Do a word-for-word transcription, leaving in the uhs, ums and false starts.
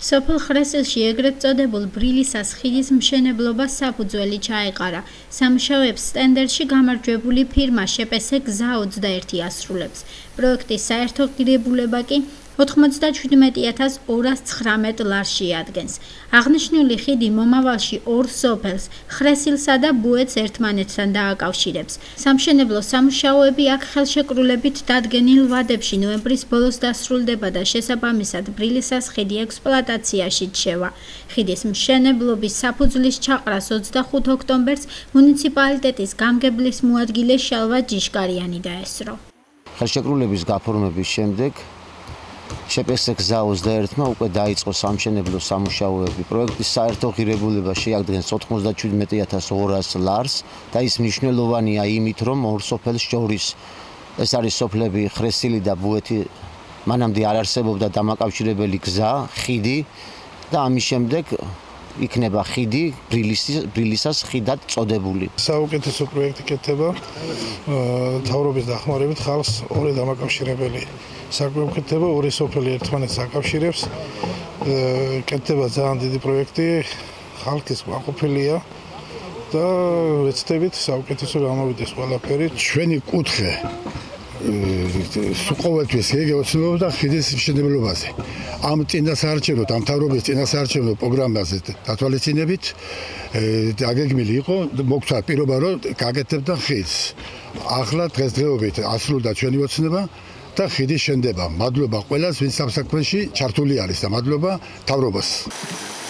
სოფელ ხრესილში ეგრეთ წოდებულ ბრილისას ხიდის მშენებლობა საფუძველი ჩაეყარა. სამუშაოებს ტენდერში გამარჯვებული ფირმა შეპესე გზა ოცდაერთი ასრულებს. პროექტის საერთო ღირებულება კი ოთხმოცდაჩვიდმეტი ათას ორას ცხრამეტ ლარში ადგენს. აღნიშნული ხიდი მომავალში ორ სოფელს, ხრესილსა და ბუეთს ერთმანეთთან დააკავშირებს. სამშენებლო სამუშაოები აქ ხელშეკრულებით დადგენილ ვადებში ნოემბრის ბოლოს დასრულდება და შესაბამისად ბრილისას ხიდი ექსპლუატაციაში ჩევა. ხიდის მშენებლობის საფუძვლის ჩაყრას ოცდახუთ ოქტომბერს მუნიციპალიტეტის გამგებლის მოადგილე შალვა ჯიშკარიანი დაესწრო. ხელშეკრულების გაფორმების შემდეგ შეპესე გზა ოცდაერთმა უკვე დაიწყო სამშენებლო სამუშაოები. პროექტის საერთო ღირებულება შეადგენს ოთხმოცდაჩვიდმეტი ათას ორას ლარს და ის მნიშვნელოვანია იმით, რომ ორ სოფელს შორის ეს არის სოფლები ხრესილი და ბუეთი, მანამდე არ არსებობდა დამაკავშირებელი გზა, ხიდი და ამის შემდეგ იქნება ხიდი ბრილისას ხიდად წოდებული. საუკეთესო პროექტი კეთდება მთავრობის დახმარებით ხალხს ორი დამაკავშირებელი საკვებქეთება, ორი სოფელი ერთმანეთს აკავშირებს. კეთდება ძალიან დიდი პროექტი, ხალხის კმაყოფილია და ვეცდებით საუკეთესო გამოვიდეს ყველაფერი. ჩვენი კუთხე ყოველთვის გეოცნობდა ხიდის მშენებლობაზე. ამ წინასაარჩევნო, ამ მთავრობის წინასაარჩევნო პროგრამაზე დათვალისწინებით დაგეგმილი იყო, მოგცა პირობა, რომ გაკეთებდა ხიდს. ახლა დღესდღეობით ასრულდა ჩვენი ოცნება და ხიდის შენდება. მადლობა ყველას, ვინც ამ საქმეში ჩართული არის და მადლობა მთავრობას.